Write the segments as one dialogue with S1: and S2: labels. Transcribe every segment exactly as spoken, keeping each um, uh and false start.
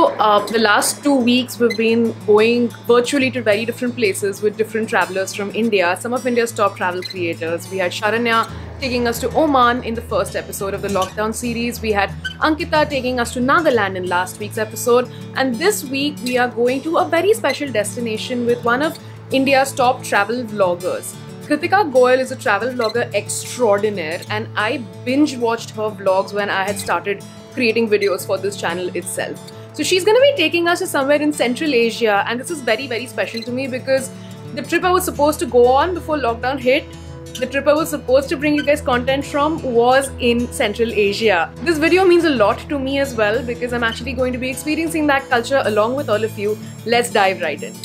S1: uh, the last two weeks we've been going virtually to very different places with different travelers from India, some of India's top travel creators. We had Sharanya taking us to Oman in the first episode of the lockdown series. We had Ankita taking us to Nagaland in last week's episode. And this week we are going to a very special destination with one of India's top travel vloggers. Kritika Goel is a travel vlogger extraordinaire, and I binge watched her vlogs when I had started creating videos for this channel itself. So she's going to be taking us to somewhere in Central Asia, and this is very very special to me because the trip I was supposed to go on before lockdown hit, the trip I was supposed to bring you guys content from was in Central Asia. This video means a lot to me as well because I'm actually going to be experiencing that culture along with all of you. Let's dive right in.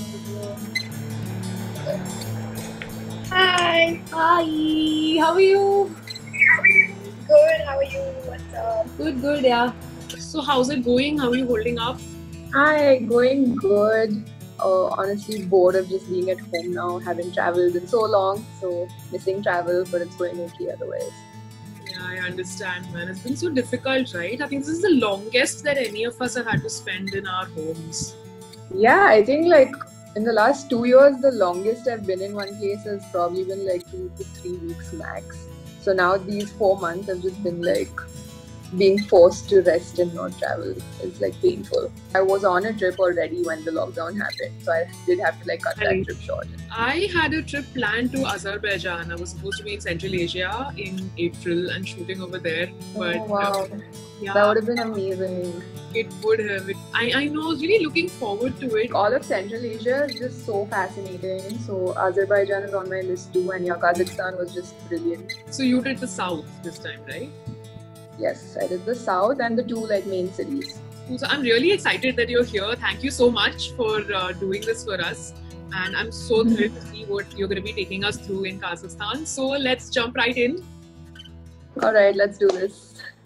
S2: Hi!
S1: Hi! How are you?
S2: Good, how are you? What's up?
S1: Good, good, yeah. So how's it going? How are you holding up?
S2: Hi, going good. Uh, honestly, bored of just being at home now, having traveled in so long, so missing travel, but it's going okay otherwise.
S1: Yeah, I understand, man. It's been so difficult, right? I think this is the longest that any of us have had to spend in our homes.
S2: Yeah, I think like in the last two years, the longest I've been in one place has probably been like two to three weeks max. So now these four months have just been like being forced to rest and not travel. It's like painful. I was on a trip already when the lockdown happened, so I did have to like cut that trip short.
S1: I had a trip planned to Azerbaijan. I was supposed to be in Central Asia in April and shooting over there. But
S2: oh, wow.
S1: Uh, yeah,
S2: that would have been amazing.
S1: It would have. I, I know, I was really looking forward to it.
S2: All of Central Asia is just so fascinating. So Azerbaijan is on my list too, and yeah, Kazakhstan was just brilliant.
S1: So you did the south this time, right?
S2: Yes, I did the south and the two like main cities.
S1: So I'm really excited that you're here. Thank you so much for uh, doing this for us. And I'm so thrilled to see what you're going to be taking us through in Kazakhstan. So let's jump right in.
S2: Alright, let's do this.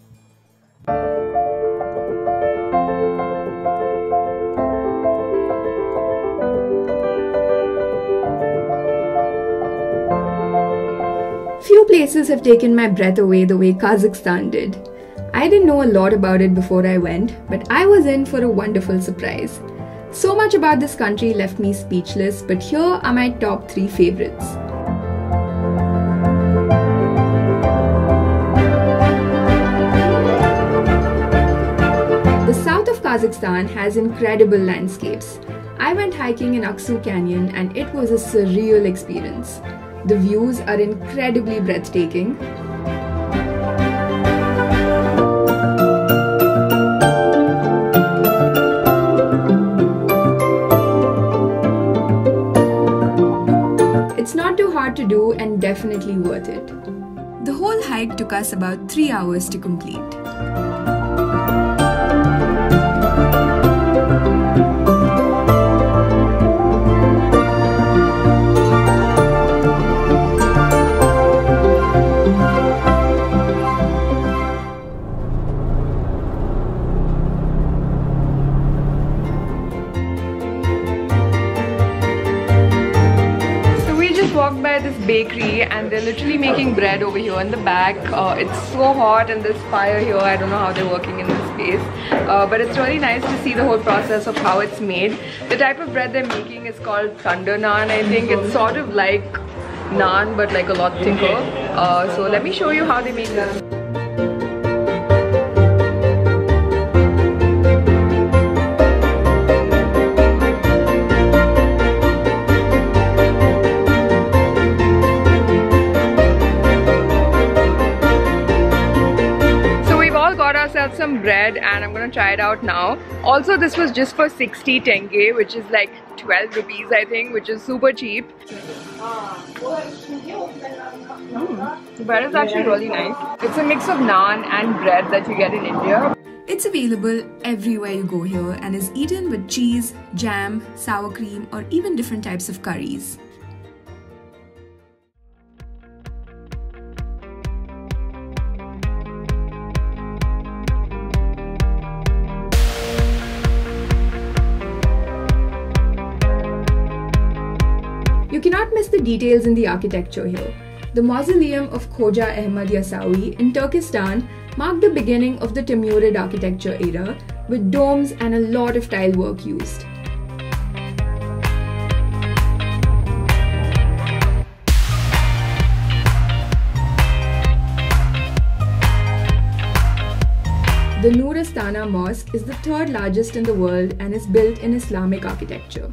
S3: Few places have taken my breath away the way Kazakhstan did. I didn't know a lot about it before I went, but I was in for a wonderful surprise. So much about this country left me speechless, but here are my top three favorites. The south of Kazakhstan has incredible landscapes. I went hiking in Aksu Canyon and it was a surreal experience. The views are incredibly breathtaking. It's not too hard to do and definitely worth it. The whole hike took us about three hours to complete. Walked by this bakery and they're literally making bread over here in the back. Uh, it's so hot and there's fire here. I don't know how they're working in this space, uh, but it's really nice to see the whole process of how it's made. The type of bread they're making is called thunder naan. I think it's sort of like naan but like a lot thicker. Uh, so let me show you how they make this. Ourselves some bread and I'm gonna try it out now. Also, this was just for sixty tenge, which is like twelve rupees I think, which is super cheap. Mm. The bread is actually really nice. It's a mix of naan and bread that you get in India. It's available everywhere you go here and is eaten with cheese, jam, sour cream or even different types of curries. You cannot miss the details in the architecture here. The mausoleum of Khoja Ahmad Yasawi in Turkestan marked the beginning of the Timurid architecture era,
S4: with domes and a lot of tile work used. The Nur Astana Mosque is the third largest in the world and is built in Islamic architecture.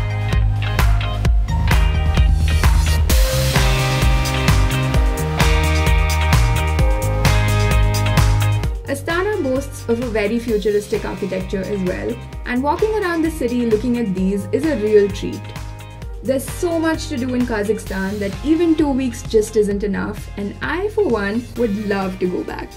S4: Astana boasts of a very futuristic architecture as well, and walking around the city looking at these is a real treat. There's so much to do in Kazakhstan that even two weeks just isn't enough, and I, for one, would love to go back.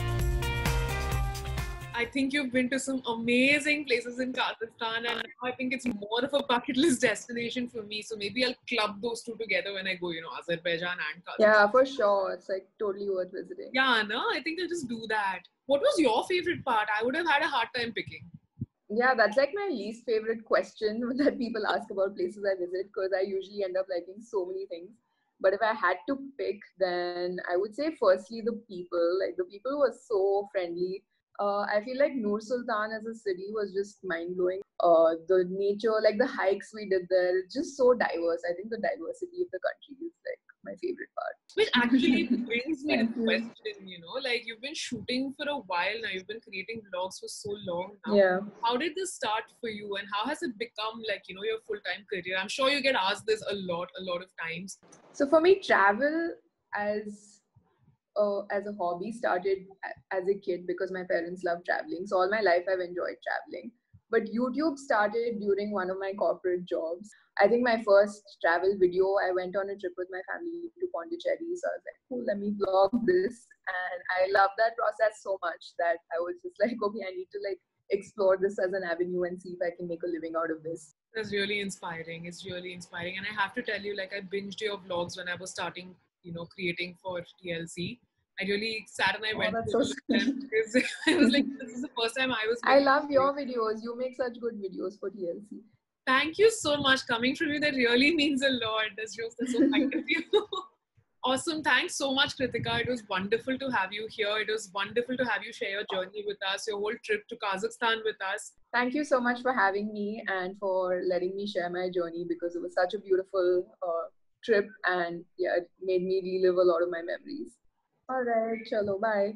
S1: I think you've been to some amazing places in Kazakhstan, and I think it's more of a bucket list destination for me. So maybe I'll club those two together when I go, you know, Azerbaijan and Kazakhstan.
S2: Yeah, for sure. It's like totally worth visiting.
S1: Yeah, no, I think I'll just do that. What was your favorite part? I would have had a hard time picking.
S2: Yeah, that's like my least favorite question that people ask about places I visit, because I usually end up liking so many things. But if I had to pick, then I would say firstly the people. Like the people were so friendly. Uh, I feel like Nur Sultan as a city was just mind-blowing. Uh, the nature, like the hikes we did there, it's just so diverse. I think the diversity of the country is like my favorite part.
S1: Which actually brings me to the question, you know, like you've been shooting for a while now, you've been creating vlogs for so long now.
S2: Yeah.
S1: How did this start for you, and how has it become like, you know, your full-time career? I'm sure you get asked this a lot, a lot of times.
S2: So for me, travel as Uh, as a hobby started as a kid because my parents love traveling. So all my life I've enjoyed traveling. But YouTube started during one of my corporate jobs. I think my first travel video, I went on a trip with my family to Pondicherry. So I was like, cool, let me vlog this. And I love that process so much that I was just like, okay, I need to like explore this as an avenue and see if I can make a living out of this.
S1: That's really inspiring. It's really inspiring. And I have to tell you, like I binged your vlogs when I was starting, you know, creating for T L C. I really sat and I
S2: Oh,
S1: went
S2: that's
S1: through
S2: so
S1: them because I was like, this is the first time I was.
S2: I love your videos. You make such good videos for T L C.
S1: Thank you so much. Coming from you, that really means a lot. That's just that's so kind of you. Awesome. Thanks so much, Kritika. It was wonderful to have you here. It was wonderful to have you share your journey with us, your whole trip to Kazakhstan with us.
S2: Thank you so much for having me and for letting me share my journey, because it was such a beautiful uh, trip, and yeah, it made me relive a lot of my memories. All right, chalo, bye.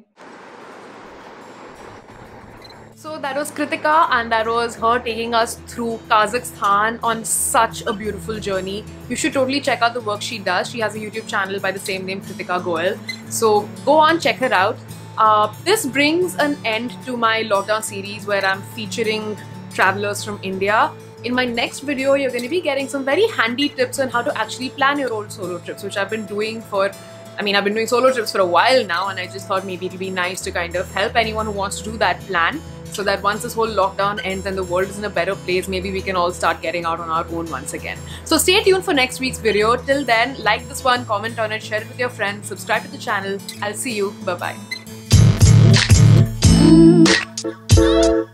S1: So that was Kritika, and that was her taking us through Kazakhstan on such a beautiful journey. You should totally check out the work she does. She has a YouTube channel by the same name, Kritika Goel. So go on, check her out. Uh, this brings an end to my lockdown series where I'm featuring travelers from India. In my next video, you're going to be getting some very handy tips on how to actually plan your own solo trips, which I've been doing for I mean, I've been doing solo trips for a while now, and I just thought maybe it'll be nice to kind of help anyone who wants to do that plan, so that once this whole lockdown ends and the world is in a better place, maybe we can all start getting out on our own once again. So stay tuned for next week's video. Till then, like this one, comment on it, share it with your friends, subscribe to the channel. I'll see you. Bye-bye.